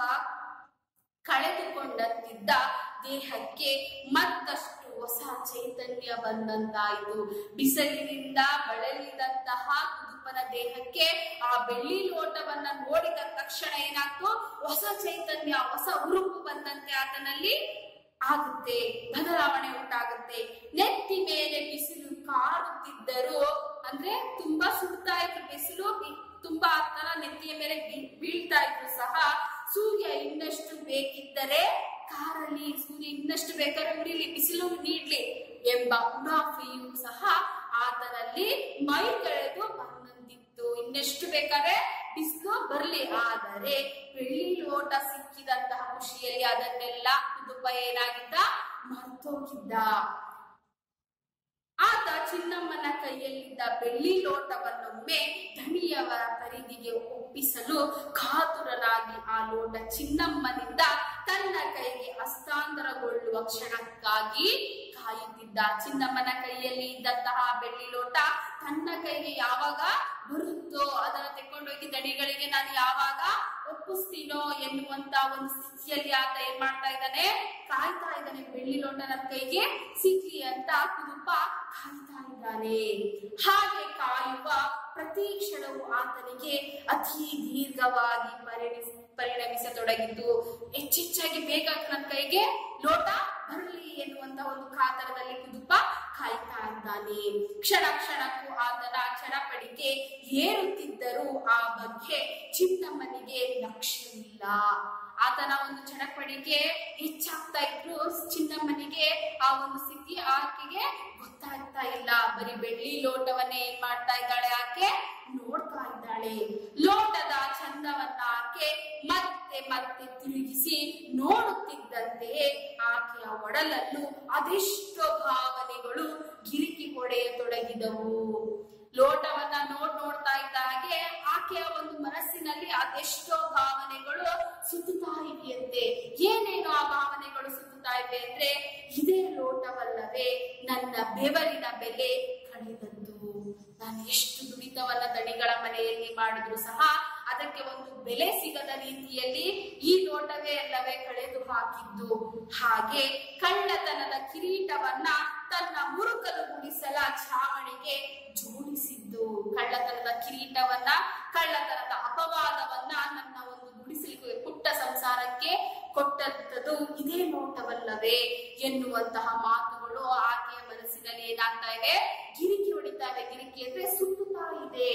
ಕಳೆದುಕೊಂಡಂತಿದ್ದ ದೇಹಕ್ಕೆ ಮತ್ತಷ್ಟು ಹೊಸ ಚೈತನ್ಯ ಬಂದಂತಾಯಿತು. ಬಿಸಿಲಿನಿಂದ ಬಳಲಿದಂತಹ ಕುದುಪನ ದೇಹಕ್ಕೆ ಆ ಬೆಳ್ಳಿ ಲೋಟವನ್ನ ನೋಡಿದ ತಕ್ಷಣ ಏನಾಗ್ತು? ಹೊಸ ಚೈತನ್ಯ, ಹೊಸ ಉರುಪು ಬಂದಂತೆ ಆತನಲ್ಲಿ ಆಗುತ್ತೆ, ಬದಲಾವಣೆ ಉಂಟಾಗುತ್ತೆ. ನೆತ್ತಿ ಮೇಲೆ ಬಿಸಿಲು ಕಾಡುತ್ತಿದ್ದರು, ಅಂದ್ರೆ ತುಂಬಾ ಸುಡ್ತಾ ಇದ್ರು ಬಿಸಿಲು, ತುಂಬಾ ಆತರ ನೆತ್ತಿಯ ಮೇಲೆ ಬೀಳ್ತಾ ಇದ್ರು ಸಹ ಸೂರ್ಯ ಇನ್ನಷ್ಟು ಬೇಕಿದ್ದರೆ ಕಾರಲಿ, ಸೂರ್ಯ ಇನ್ನಷ್ಟು ಬೇಕಾದ್ರೆ ಉರಿಲಿ, ಬಿಸಿಲು ನೀಡ್ಲಿ ಎಂಬ ಉಡಾಫೆಯೂ ಸಹ ಆತನಲ್ಲಿ ಲೋಟದಲ್ಲಿ ಮೈ ಕೆಳೆದು ಬಂದಂತಿತ್ತು. ಇನ್ನೆಷ್ಟು ಬೇಕಾದ್ರೆ ಬಿಸಿಲು ಬರ್ಲಿ, ಆದರೆ ಬೆಳ್ಳಿ ಲೋಟ ಸಿಕ್ಕಿದಂತಹ ಖುಷಿಯಲ್ಲಿ ಅದನ್ನೆಲ್ಲ ಕುದುಪ ಏನಾಗಿದ್ದ, ಮರ್ತೋಗಿದ್ದ. ಆತ ಚಿನ್ನಮ್ಮನ ಕೈಯಲ್ಲಿದ್ದ ಬೆಳ್ಳಿ ಲೋಟವನ್ನೊಮ್ಮೆ ಧಣಿಯವರ ಖರೀದಿಗೆ ಒಪ್ಪಿಸಲು ಕಾತುರನಾಗಿ ಆ ಲೋಟ ಚಿನ್ನಮ್ಮನಿಂದ ತನ್ನ ಕೈಗೆ ಹಸ್ತಾಂತರಗೊಳ್ಳುವ ಕ್ಷಣಕ್ಕಾಗಿ ಕಾಯುತ್ತಿದ್ದ. ಚಿನ್ನಮ್ಮನ ಕೈಯಲ್ಲಿ ಇದ್ದಂತಹ ಬೆಳ್ಳಿ ಲೋಟ ತನ್ನ ಕೈಗೆ ಯಾವಾಗ ಬರುತ್ತೋ ಅದನ್ನ ತೆಕೊಂಡೋಗಿ ದಣಿಗಳಿಗೆ ನಾನು ಯಾವಾಗ ಒಪ್ಪಿಸ್ತೀನೋ ಎನ್ನುವಂತ ಒಂದು ಸ್ಥಿತಿಯಲ್ಲಿ ಆತ ಏನ್ ಮಾಡ್ತಾ ಇದ್ದಾನೆ, ಕಾಯ್ತಾ ಇದ್ದಾನೆ. ಬೆಳ್ಳಿ ಲೋಟ ನನ್ನ ಕೈಗೆ ಸಿಗ್ಲಿ ಅಂತ ಕುದುಪ ಕಾಯ್ತಾ ಇದ್ದಾನೆ. ಹಾಗೆ ಕಾಯುವ ಪ್ರತಿ ಕ್ಷಣವು ಆತನಿಗೆ ಅತಿ ದೀರ್ಘವಾಗಿ ಪರಿಣಮಿಸತೊಡಗಿತು. ಹೆಚ್ಚೆಚ್ಚಾಗಿ ಬೇಗ ನನ್ನ ಕೈಗೆ ಲೋಟ ಬರಲಿ ಎನ್ನುವಂತ ಒಂದು ಕಾತರದಲ್ಲಿ ಕುದುಪ ಕಾಯ್ತಾ ಇದ್ದಾನೆ. ಕ್ಷಣ ಕ್ಷಣಕ್ಕೂ ಆತನ ಚಡಪಡಿಕೆ ಏರುತ್ತಿದ್ದರೂ ಆ ಬಗ್ಗೆ ಚಿನ್ನಮ್ಮನಿಗೆ ಲಕ್ಷ್ಯವಿಲ್ಲ. ಆತನ ಒಂದು ಚಡಪಡಿಕೆ ಹೆಚ್ಚಾಗ್ತಾ ಇದ್ರು ಚಿನ್ನಮ್ಮನಿಗೆ ಆ ಒಂದು ಸ್ಥಿತಿ ಆಕೆಗೆ ಗೊತ್ತಾಗ್ತಾ ಇಲ್ಲ. ಬರೀ ಬೆಳ್ಳಿ ಲೋಟವನ್ನೇ ಏನ್ ಮಾಡ್ತಾ ಇದ್ದಾಳೆ, ಆಕೆ ನೋಡ್ತಾ ಇದ್ದಾಳೆ. ಲೋಟದ ಚಂದವನ್ನ ಆಕೆ ಮತ್ತೆ ಮತ್ತೆ ತಿರುಗಿಸಿ ನೋಡುತ್ತಿದ್ದಂತೆಯೇ ಆಕೆಯ ಒಡಲನ್ನು ಅದೆಷ್ಟೋ ಭಾವನೆಗಳು ಗಿರಿಕಿ ಹೊಡೆಯತೊಡಗಿದವು. ಲೋಟವನ್ನ ನೋಡ್ತಾ ಇದ್ದ ಹಾಗೆ ಆಕೆಯ ಒಂದು ಮನಸ್ಸಿನಲ್ಲಿ ಅದೆಷ್ಟೋ ಭಾವನೆಗಳು ಸುತ್ತುತ್ತಾ ಇವೆಯಂತೆ. ಏನೇನು ಆ ಭಾವನೆಗಳು ಸುತ್ತುತ್ತಾ ಇವೆ ಅಂದ್ರೆ, ಇದೇ ಲೋಟವಲ್ಲವೇ ನನ್ನ ಬೆವರಿನ ಬೆಲೆ ಕಳೆದದ್ದು. ನಾನು ಎಷ್ಟು ದುಡಿತವನ್ನ ದಣಿಗಳ ಮನೆಯಲ್ಲಿ ಮಾಡಿದ್ರು ಸಹ ಅದಕ್ಕೆ ಒಂದು ಬೆಲೆ ಸಿಗದ ರೀತಿಯಲ್ಲಿ ಈ ಲೋಟವೇ ಅಲ್ಲವೇ ಕಳೆದು ಹಾಕಿದ್ದು. ಹಾಗೆ ಕಳ್ಳತನದ ಕಿರೀಟವನ್ನ ತನ್ನ ಮುರುಕಲು ಗುಡಿಸಲ ಛಾವಣಿಗೆ ಜೋಡಿಸಿದ್ದು. ಕಳ್ಳತನದ ಕಿರೀಟವನ್ನ, ಕಳ್ಳತನದ ಅಪವಾದವನ್ನ ನನ್ನ ಒಂದು ಗುಡಿಸಲಿಗೆ ಪುಟ್ಟ ಸಂಸಾರಕ್ಕೆ ಕೊಟ್ಟಂತದ್ದು ಇದೇ ಲೋಟವಲ್ಲವೇ ಎನ್ನುವಂತಹ ಮಾತುಗಳು ಆಕೆಯ ಮನಸ್ಸಿನಲ್ಲಿ ಏನಾಗ್ತಾ ಇದೆ, ಗಿರಿಕಿ ಹೊಡಿತಾ ಇದೆ. ಗಿರಿಕಿ ಅಂದ್ರೆ ಸುತ್ತುತ್ತಾ ಇದೆ.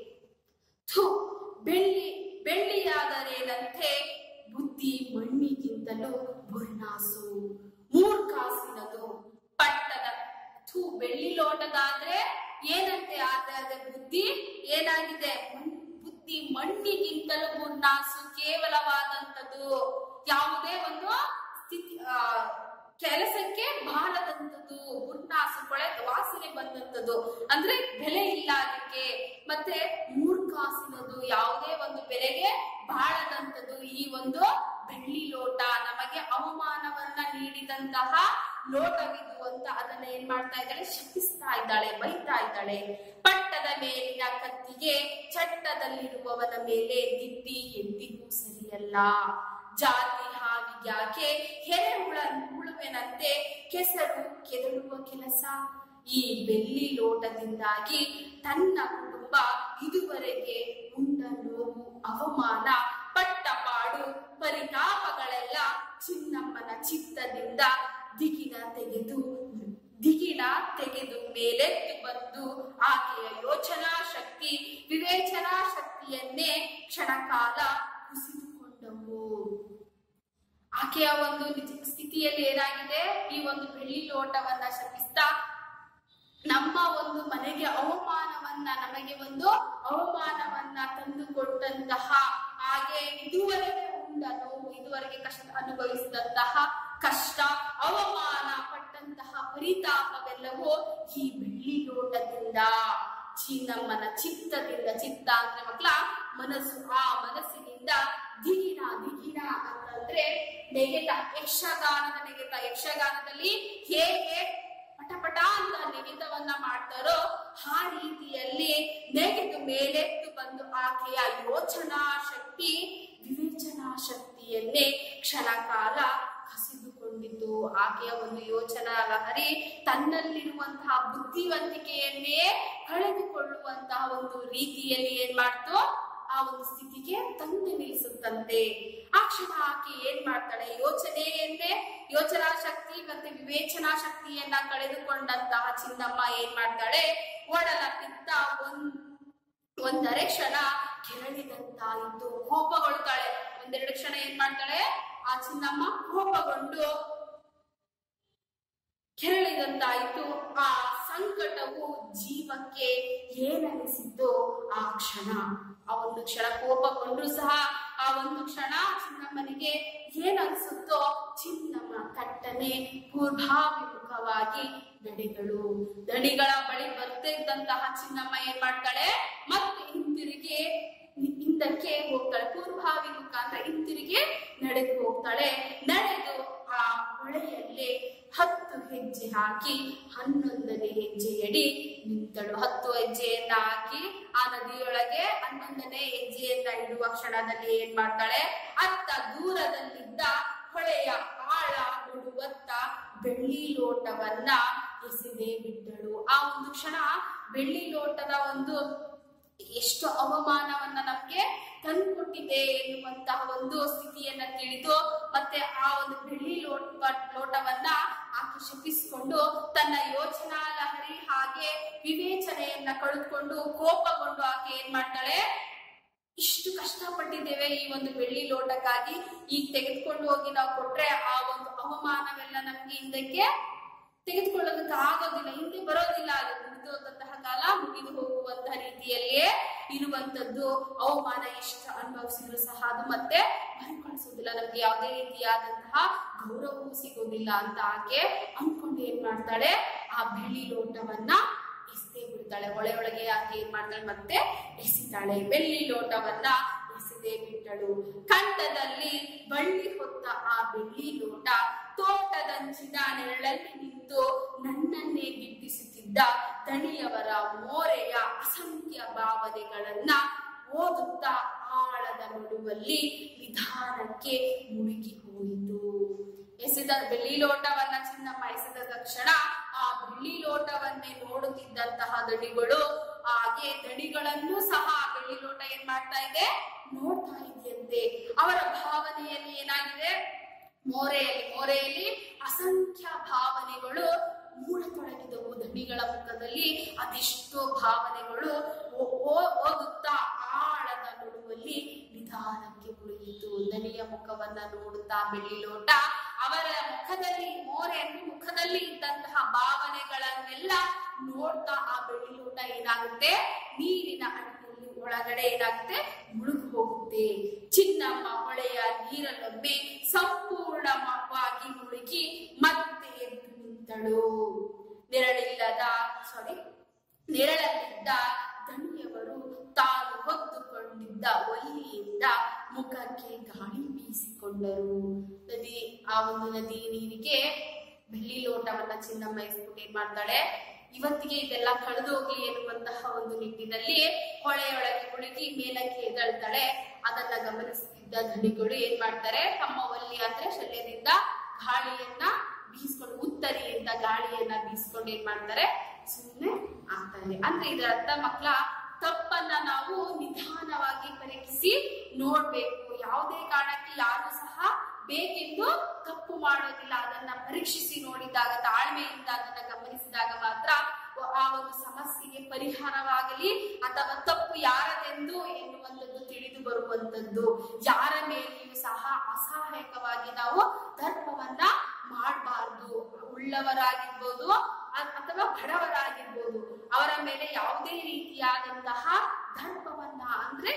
ಬೆಳ್ಳಿಯಾದರೇನಂತೆ ಬುದ್ಧಿ ಮಣ್ಣಿಗಿಂತಲೂ ಬುರ್ನಾಸು, ಮೂರ್ಖಾಸಿನದು ಪಟ್ಟದ. ಬೆಳ್ಳಿ ಲೋಟದಾದ್ರೆ ಏನಂತೆ, ಆದ್ರೆ ಬುದ್ಧಿ ಏನಾಗಿದೆ, ಬುದ್ಧಿ ಮಣ್ಣಿಗಿಂತಲೂ ಬುರ್ನಾಸು, ಕೇವಲವಾದಂಥದ್ದು, ಯಾವುದೇ ಒಂದು ಸ್ಥಿತಿ ಕೆಲಸಕ್ಕೆ ಬಾರದಂಥದ್ದು, ಬುರ್ನಾಸು ಕೊಳೆ ವಾಸನೆ ಬಂದಂಥದ್ದು ಅಂದ್ರೆ ಬೆಲೆ ಇಲ್ಲ ಅದಕ್ಕೆ. ಮತ್ತೆ ಮೂರ್ಖಾಸಿನದು, ಯಾವುದೇ ಒಂದು ಬೆಲೆಗೆ ಬಾಳದಂಥದ್ದು ಈ ಒಂದು ಬೆಳ್ಳಿ ಲೋಟ, ನಮಗೆ ಅವಮಾನವನ್ನ ನೀಡಿದಂತಹ ಲೋಟವಿದು ಅಂತ ಅದನ್ನ ಏನ್ ಮಾಡ್ತಾ ಇದ್ದಾಳೆ, ಶಪಿಸ್ತಾ ಇದ್ದಾಳೆ, ಬೈತಾ ಇದ್ದಾಳೆ. ಪಟ್ಟದ ಮೇಲಿನ ಕತ್ತಿಗೆ ಚಟ್ಟದಲ್ಲಿರುವವನ ಮೇಲೆ ದಿಟ್ಟಿ ಎಂದಿಗೂ ಸರಿಯಲ್ಲ. ಜಾತಿ ಹಾವಿಗ್ಯಾಕೆ ಹುಳುವಿನಂತೆ ಕೆಸರು ಕೆದಳುವ ಕೆಲಸ. ಈ ಬೆಳ್ಳಿ ಲೋಟದಿಂದಾಗಿ ತನ್ನ ಕುಟುಂಬ ಇದುವರೆಗೆ ಉಂಡ ನೋವು, ಅವಮಾನ, ಪಟ್ಟ ಪಾಡು, ಪರಿತಾಪಗಳೆಲ್ಲ ಚಿನ್ನಮ್ಮನ ಚಿತ್ತದಿಂದ ದಿಗಿನ ತೆಗೆದು ಮೇಲೆತ್ತು ಬಂದು ಆಕೆಯ ಯೋಚನಾ ಶಕ್ತಿ, ವಿವೇಚನಾ ಶಕ್ತಿಯನ್ನೇ ಕ್ಷಣಕಾಲ ಕುಸಿದುಕೊಂಡವು. ಆಕೆಯ ಒಂದು ಸ್ಥಿತಿಯಲ್ಲಿ ಏನಾಗಿದೆ, ಈ ಒಂದು ಬೆಳ್ಳಿ ಲೋಟವನ್ನ ಶಪಿಸ್ತಾ ನಮ್ಮ ಒಂದು ಮನೆಗೆ ಅವಮಾನವನ್ನ, ನಮಗೆ ಒಂದು ಅವಮಾನವನ್ನ ತಂದುಕೊಟ್ಟಂತಹ, ಹಾಗೆ ಇದುವರೆಗೆ ಉಂಡ ನೋವು, ಇದುವರೆಗೆ ಕಷ್ಟ ಅನುಭವಿಸಿದಂತಹ ಕಷ್ಟ, ಅವಮಾನ ಪಟ್ಟಂತಹ ಪರಿತಾಪವೆಲ್ಲವೂ ಈ ಬೆಳ್ಳಿ ಲೋಟದಿಂದ, ಚಿನ್ನಮ್ಮನ ಚಿತ್ತದಿಂದ, ಚಿತ್ತ ಅಂದ್ರೆ ಮಕ್ಕಳ ಮನಸ್ಸು, ಆ ಮನಸ್ಸಿನಿಂದ ದಿಗಿನ ಅಂತಂದ್ರೆ ನೆಗೆತ, ಯಕ್ಷಗಾನದ ನೆಗೆತ. ಯಕ್ಷಗಾನದಲ್ಲಿ ಹೇಗೆ ಪಟಪಟ ಅಂತ ನೆಗೆತವನ್ನ ಮಾಡ್ತಾರೋ ಆ ರೀತಿಯಲ್ಲಿ ನೆಗೆದು ಮೇಲೆತ್ತು ಬಂದು ಆಕೆಯ ಯೋಚನಾ ಶಕ್ತಿ, ವಿವೇಚನಾ ಶಕ್ತಿಯನ್ನೇ ಕ್ಷಣಕಾಲ ಕಸಿದುಕೊಂಡಿತು. ಆಕೆಯ ಒಂದು ಯೋಚನಾ ಲಹರಿ ತನ್ನಲ್ಲಿರುವಂತಹ ಬುದ್ಧಿವಂತಿಕೆಯನ್ನೇ ಕಳೆದುಕೊಳ್ಳುವಂತಹ ಒಂದು ರೀತಿಯಲ್ಲಿ ಏನ್ ಮಾಡ್ತು, ಆ ಒಂದು ಸ್ಥಿತಿಗೆ ತಂದು ನಿಲ್ಲಿಸುತ್ತಂತೆ. ಆ ಕ್ಷಣ ಆಕೆ ಏನ್ ಮಾಡ್ತಾಳೆ, ಯೋಚನಾ ಶಕ್ತಿ ಮತ್ತೆ ವಿವೇಚನಾ ಶಕ್ತಿಯನ್ನ ಕಳೆದುಕೊಂಡಂತಹ ಚಿನ್ನಮ್ಮ ಏನ್ ಮಾಡ್ತಾಳೆ, ಒಡಲ ಪಿತ್ತ ಒಂದರೆ ಕ್ಷಣ ಕೆರಳಿದಂತಾಯಿತು. ಕೋಪಗೊಳ್ತಾಳೆ. ಒಂದೆರಡು ಕ್ಷಣ ಏನ್ ಮಾಡ್ತಾಳೆ, ಆ ಚಿನ್ನಮ್ಮ ಕೋಪಗೊಂಡು ಕೆರಳಿದಂತಾಯಿತು. ಆ ಸಂಕಟವು ಜೀವಕ್ಕೆ ಏನನಿಸಿತೋ ಆ ಕ್ಷಣ, ಆ ಒಂದು ಕ್ಷಣ ಕೋಪಗೊಂಡ್ರು ಸಹ ಆ ಒಂದು ಕ್ಷಣ ಚಿನ್ನಮ್ಮನಿಗೆ ಏನನ್ಸುತ್ತೋ ಚಿನ್ನಮ್ಮ ಕಟ್ಟನೆ ಪೂರ್ವಾಭಿಮುಖವಾಗಿ ನಡೆದಳು. ದಣಿಗಳ ಬಳಿ ಬರ್ತಿದ್ದಂತಹ ಚಿನ್ನಮ್ಮ ಏನ್ ಮಾಡ್ತಾಳೆ, ಮತ್ತೆ ಹಿಂತಿರುಗಿ ಹಿಂದಕ್ಕೆ ಹೋಗ್ತಾಳೆ. ಪೂರ್ವಾಭಿಮುಖ ಅಂದ್ರೆ ಹಿಂತಿರುಗಿ ನಡೆದು ಹೋಗ್ತಾಳೆ. ನಡೆದು ಆ ಹೊಳೆಯಲ್ಲಿ 10 ಹೆಜ್ಜೆ ಹಾಕಿ 11ನೇ ಹೆಜ್ಜೆಯಡಿ ನಿಂತಳು. 10 ಹೆಜ್ಜೆಯನ್ನ ಹಾಕಿ ಆ ನದಿಯೊಳಗೆ 11ನೇ ಹೆಜ್ಜೆಯನ್ನ ಇಡುವ ಕ್ಷಣದಲ್ಲಿ ಏನ್ ಮಾಡ್ತಾಳೆ, ಅತ್ತ ದೂರದಲ್ಲಿದ್ದ ಹೊಳೆಯ ಆಳ ನೋಡುವತ್ತ ಬೆಳ್ಳಿ ಲೋಟವನ್ನ ಎಸೆದೇ ಬಿಟ್ಟಳು. ಆ ಒಂದು ಕ್ಷಣ ಬೆಳ್ಳಿ ಲೋಟದ ಒಂದು ಎಷ್ಟು ಅವಮಾನವನ್ನ ನಮ್ಗೆ ತಂದುಕೊಟ್ಟಿದೆ ಎನ್ನುವಂತಹ ಒಂದು ಸ್ಥಿತಿಯನ್ನ ತಿಳಿದು ಮತ್ತೆ ಆ ಒಂದು ಬೆಳ್ಳಿ ಲೋಟವನ್ನ ಆಕೆ ಶಪಿಸಿಕೊಂಡು ತನ್ನ ಯೋಚನಾ ಲಹರಿ ಹಾಗೆ ವಿವೇಚನೆಯನ್ನ ಕಳೆದುಕೊಂಡು ಕೋಪಗೊಂಡು ಆಕೆ ಏನ್ ಮಾಡ್ತಾಳೆ, ಇಷ್ಟು ಕಷ್ಟಪಟ್ಟಿದ್ದೇವೆ ಈ ಒಂದು ಬೆಳ್ಳಿ ಲೋಟಕ್ಕಾಗಿ, ಈಗ ತೆಗೆದುಕೊಂಡು ಹೋಗಿ ನಾವು ಕೊಟ್ರೆ ಆ ಒಂದು ಅವಮಾನವೆಲ್ಲ ನಮ್ಗೆ ಹಿಂದಕ್ಕೆ ತೆಗೆದುಕೊಳ್ಳೋದಕ್ಕೆ ಆಗೋದಿಲ್ಲ, ಹಿಂದೆ ಬರೋದಿಲ್ಲ. ಅದು ಮುಗಿದು ಹೋದಂತಹ ಕಾಲ ಮುಗಿದು ಹೋಗುವಂತಹ ರೀತಿಯಲ್ಲಿಯೇ ಇರುವಂತದ್ದು. ಅವಮಾನ ಎಷ್ಟು ಅನುಭವಿಸಿದ್ರು ಸಹ ಅದು ಮತ್ತೆ ಮರುಕಳಿಸೋದಿಲ್ಲ, ನಮ್ಗೆ ಯಾವುದೇ ರೀತಿಯಾದಂತಹ ಗೌರವವೂ ಸಿಗೋದಿಲ್ಲ ಅಂತ ಆಕೆ ಅನ್ಕೊಂಡು ಏನ್ ಮಾಡ್ತಾಳೆ, ಆ ಬೆಳ್ಳಿ ಲೋಟವನ್ನ ಎಸೆದೇ ಬಿಡ್ತಾಳೆ. ಹೊಳೆಯೊಳಗೆ ಆಕೆ ಏನ್ ಮಾಡ್ತಾಳೆ, ಮತ್ತೆ ಎಸಿತಾಳೆ. ಬೆಳ್ಳಿ ಲೋಟವನ್ನ ಎಸೆದೇ ಬಿಟ್ಟಳು. ಕಂಠದಲ್ಲಿ ಬಳ್ಳಿ ಹೊತ್ತ ಆ ಬೆಳ್ಳಿ ಲೋಟ ತೋಟದಂಚಿನ ನೆರಳಲ್ಲಿ ನಿಂತು ನನ್ನನ್ನೇ ದಿಟ್ಟಿಸುತ್ತಿದ್ದ ದಣಿಯವರ ಮೋರೆಯ ಅಸಂಖ್ಯ ಭಾವನೆಗಳನ್ನ ಓದುತ್ತಾ ಆಳದ ನಡುವಲ್ಲಿ ನಿಧಾನಕ್ಕೆ ಮುಳುಗಿ ಹೋಯಿತು. ಎಸೆದ ಬೆಳ್ಳಿ ಲೋಟವನ್ನ ಚಿನ್ನಮ್ಮ ಎಸೆದ ತಕ್ಷಣ ಆ ಬೆಳ್ಳಿ ಲೋಟವನ್ನೇ ನೋಡುತ್ತಿದ್ದಂತಹ ದಣಿಗಳು, ಹಾಗೆ ದಣಿಗಳನ್ನು ಸಹ ಬೆಳ್ಳಿ ಲೋಟ ಏನ್ ಮಾಡ್ತಾ ಇದೆ, ನೋಡ್ತಾ ಇದೆಯಂತೆ. ಅವರ ಭಾವನೆಯಲ್ಲಿ ಏನಾಗಿದೆ, ಮೋರೆಯಲ್ಲಿ ಅಸಂಖ್ಯ ಭಾವನೆಗಳು ಮೂಡತೊಡಗಿದವು. ದಣಿಗಳ ಮುಖದಲ್ಲಿ ಅದೆಷ್ಟೋ ಭಾವನೆಗಳು ಓದುತ್ತಾ ಆಳದ ನಡುವಲ್ಲಿ ನಿಧಾನಕ್ಕೆ ಮುಳುಗಿತು. ದಣಿಯ ಮುಖವನ್ನ ನೋಡುತ್ತಾ ಬೆಳ್ಳಿ ಲೋಟ ಅವರ ಮುಖದಲ್ಲಿ ಇದ್ದಂತಹ ಭಾವನೆಗಳನ್ನೆಲ್ಲ ನೋಡ್ತಾ ಆ ಬೆಳ್ಳಿ ಲೋಟ ಏನಾಗುತ್ತೆ, ನೀರಿನ ಅಡಿಯಲ್ಲಿ ಒಳಗಡೆ ಏನಾಗುತ್ತೆ, ಮುಳುಗಿ ಹೋಗುತ್ತೆ. ಚಿನ್ನಮ್ಮ ಹೊಳೆಯ ನೀರಲ್ಲೊಮ್ಮೆ ಸಂಪೂರ್ಣವಾಗಿ ಮುಳುಗಿ ಮತ್ತೆ ಎದ್ದು ನಿಂತಳು. ನೆರಳಲ್ಲಿದ್ದ ದಣಿಯವರು ತಾನು ಹೊತ್ತುಕೊಂಡಿದ್ದ ಒಲ್ಲಿಯಿಂದ ಮುಖಕ್ಕೆ ಗಾಳಿ ಬೀಸಿಕೊಂಡರು. ಆ ಒಂದು ನದಿ ನೀರಿಗೆ ಬೆಳ್ಳಿ ಲೋಟವನ್ನ ಚಿನ್ನಮ್ಮ ಎಸ್ಬಿಟ್ಟು ಏನ್ ಮಾಡ್ತಾಳೆ, ಇವತ್ತಿಗೆ ಇದೆಲ್ಲ ಕಳೆದು ಹೋಗ್ಲಿ ಎನ್ನುವಂತಹ ಒಂದು ನಿಟ್ಟಿನಲ್ಲಿ ಹೊಳೆಯೊಳಗೆ ಮುಳುಗಿ ಮೇಲಕ್ಕೆ ಎದ್ದೇಳ್ತಾಳೆ. ಅದನ್ನ ಗಮನಿಸುತ್ತಿದ್ದ ದಣಿಗಳು ಏನ್ ಮಾಡ್ತಾರೆ, ತಮ್ಮ ಒಲ್ಲಿ ಅಂದ್ರೆ ಶಲ್ಯದಿಂದ ಗಾಳಿಯನ್ನ ಬೀಸ್ಕೊಂಡು, ಉತ್ತರಿಯಿಂದ ಗಾಳಿಯನ್ನ ಬೀಸ್ಕೊಂಡು ಏನ್ ಮಾಡ್ತಾರೆ, ಸುಮ್ಮನೆ ಆಗ್ತಾರೆ. ಅಂದ್ರೆ ಇದರ ಅರ್ಥ ಮಕ್ಕಳ, ತಪ್ಪನ್ನ ನಾವು ನಿಧಾನವಾಗಿ ಪರೀಕ್ಷಿಸಿ ನೋಡ್ಬೇಕು. ಯಾವುದೇ ಕಾರಣಕ್ಕೆ ಯಾರು ಸಹ ಬೇಕೆಂದು ತಪ್ಪು ಮಾಡೋದಿಲ್ಲ. ಅದನ್ನ ಪರೀಕ್ಷಿಸಿ ನೋಡಿದಾಗ, ತಾಳ್ಮೆಯಿಂದ ಅದನ್ನ ಗಮನಿಸಿದಾಗ ಮಾತ್ರ ಆ ಒಂದು ಸಮಸ್ಯೆಗೆ ಪರಿಹಾರವಾಗಲಿ ಅಥವಾ ತಪ್ಪು ಯಾರದೆಂದು ಎನ್ನುವಂಥದ್ದು ತಿಳಿದು ಬರುವಂತದ್ದು. ಯಾರ ಮೇಲೆಯೂ ಸಹ ಅಸಹಾಯಕವಾಗಿ ನಾವು ದರ್ಪವನ್ನ ಮಾಡಬಾರ್ದು. ಉಳ್ಳವರಾಗಿರ್ಬೋದು ಅಥವಾ ಬಡವರಾಗಿರ್ಬೋದು, ಅವರ ಮೇಲೆ ಯಾವುದೇ ರೀತಿಯಾದಂತಹ ದರ್ಪವನ್ನ ಅಂದ್ರೆ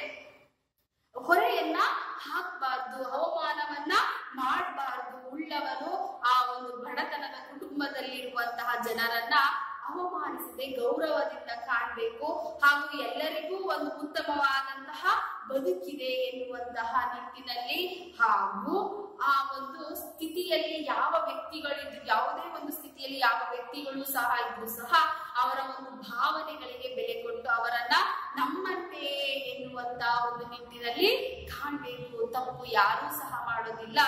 ಹೊರೆಯನ್ನ ಹಾಕಬಾರ್ದು, ಅವಮಾನವನ್ನ ಮಾಡಬಾರ್ದು. ಉಳ್ಳವರು ಆ ಒಂದು ಬಡತನದ ಕುಟುಂಬದಲ್ಲಿರುವಂತಹ ಜನರನ್ನ ಅವಮಾನಿಸದೆ ಗೌರವದಿಂದ ಕಾಣಬೇಕು. ಹಾಗೂ ಎಲ್ಲರಿಗೂ ಒಂದು ಉತ್ತಮವಾದಂತಹ ಬದುಕಿದೆ ಎನ್ನುವಂತಹ ನಿಟ್ಟಿನಲ್ಲಿ, ಹಾಗೂ ಆ ಒಂದು ಸ್ಥಿತಿಯಲ್ಲಿ ಯಾವ ವ್ಯಕ್ತಿಗಳಿದ್ರು, ಯಾವುದೇ ಒಂದು ಸ್ಥಿತಿಯಲ್ಲಿ ಯಾವ ವ್ಯಕ್ತಿಗಳು ಸಹ ಇದ್ರು ಸಹ ಅವರ ಒಂದು ಭಾವನೆಗಳಿಗೆ ಬೆಲೆ ಕೊಟ್ಟು ಅವರನ್ನ ನಮ್ಮಂತೆ ಎನ್ನುವಂತಹ ಒಂದು ನಿಟ್ಟಿನಲ್ಲಿ ಕಾಣಬೇಕು. ತಪ್ಪು ಯಾರೂ ಸಹ ಮಾಡೋದಿಲ್ಲ.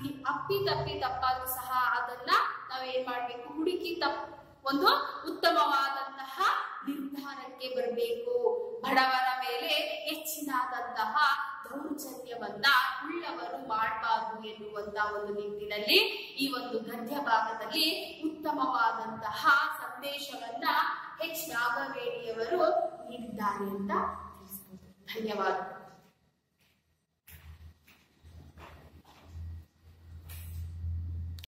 ತಪ್ಪಾದ್ರೂ ಸಹ ಅದನ್ನ ನಾವೇನ್ ಮಾಡ್ಬೇಕು, ಹುಡುಕಿ ಒಂದು ಉತ್ತಮವಾದಂತಹ ನಿರ್ಧಾರಕ್ಕೆ ಬರಬೇಕು. ಬಡವರ ಮೇಲೆ ಹೆಚ್ಚಿನಾದಂತಹ ದೌರ್ಜನ್ಯವನ್ನ ಉಳ್ಳವರು ಮಾಡಬಾರದು ಎನ್ನುವಂತಹ ಒಂದು ನಿಟ್ಟಿನಲ್ಲಿ ಈ ಒಂದು ಗದ್ಯ ಭಾಗದಲ್ಲಿ ಉತ್ತಮವಾದಂತಹ ಸಂದೇಶವನ್ನ ಎಚ್ ನಾಗವೇಣಿಯವರು ನೀಡಿದ್ದಾರೆ ಅಂತ ತಿಳಿಸಬಹುದು. ಧನ್ಯವಾದ.